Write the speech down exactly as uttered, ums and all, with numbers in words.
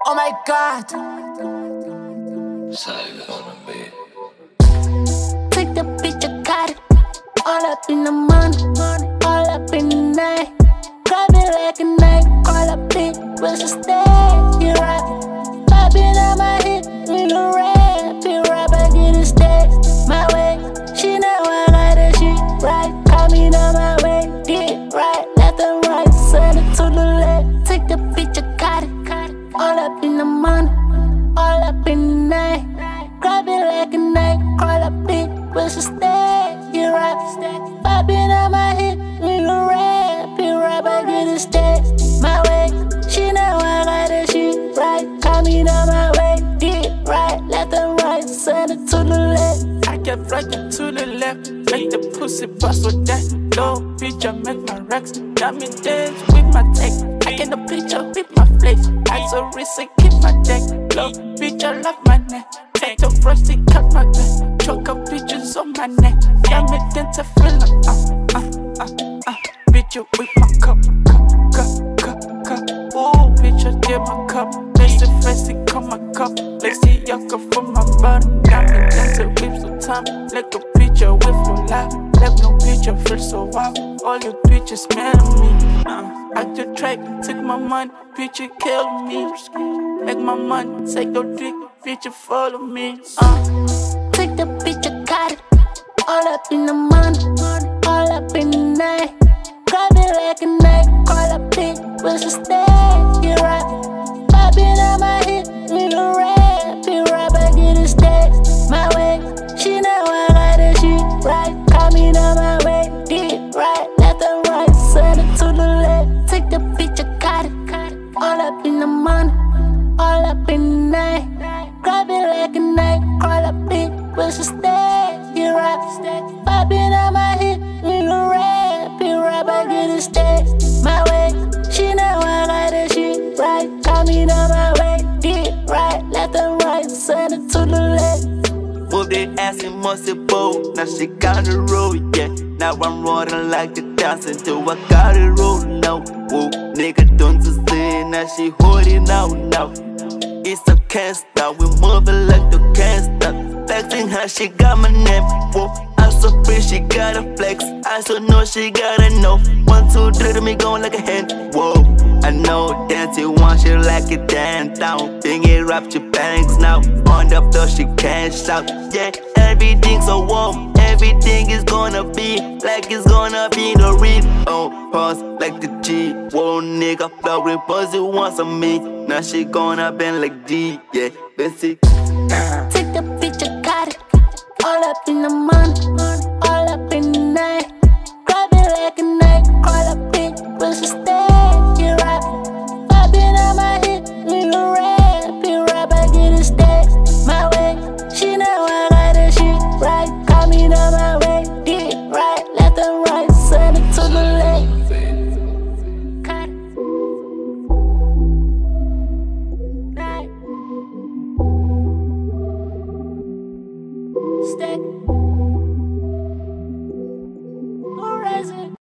Oh my God. Silent on the bed. Take the picture, got it. All up in the money, all up in the night. Grab it like a knife, all up it, where's the stay? You right, popping on my hip, we gon' rap it, rap, I get it stay. My way, she know I got that shit right. Call me down my way, get right, left and right, send it to the left. Take the picture, got it. All up in the money, all up in the night. Grab it like a knife, crawl up it, where's the stay? You right, popping on my hip, we gon' rap it, rap, I get it stay. My way, she know I got that shit right. Call me down my way, get right, left and right, send it to the left. I kept rocking to the left, make the pussy bust with that low bitch. I make my racks, got me dance with my tech. I get the picture with my flex. I so wrist and keep my deck. Low bitch, I love my neck. Take the brush and cut my back. Choke up bitches on my neck. Got me dance to feel like uh, uh, uh, uh. Bitch, you with my cup, cup, cup, cup, cup. Ooh, bitch, I did my cup. Lazy fancy, come my cup. Lazy yucca from my body. Got me dancing with some time. Like a picture with no lie. Like no picture, feel so wild. All you bitches mad at me. Uh. I just track, take my money, bitch, you kill me. Make my money, take your dick, bitch, you follow me. Uh. Take the picture, got it. All up in the money, all up in the night. Grab it like a knife, call up it, where's the stay? You right, popping on my hip, we gon' rap it, rap, I get it stay. My way, she know I got that shit right. Call me down my way, get right, left and right, send it to the left. Take the picture, got it. All up in the money, all up in the night. Grab it like a knife, crawl up it, where's the stay? You right, popping on my hip, we gon' rap it, rap, I get it stay. My way, she know I got that shit right. Call me down my way, get right, left and right, send it to the left. Move that ass and muscle bowl. Now she got the road, yeah. Now I'm rolling like the dancing till I got it rolling now. Whoa, nigga don't just say now she holding out now. It's a can't stop, we moving like the can't stop. Flexing how she got my name. Whoa, I'm so free, she gotta flex. I so know she gotta know. One, two, three to me going like a hand. Whoa, I know dance it once, she like it down down. Bring it up your bangs now. On the floor she can't shout. Yeah, everything's so warm. Everything is gonna be like it's gonna be the real. Oh, pause like the G. Whoa, nigga, flowering pussy wants on me. Now she gonna bend like D. Yeah, basic. Take the picture, got it. All up in the money,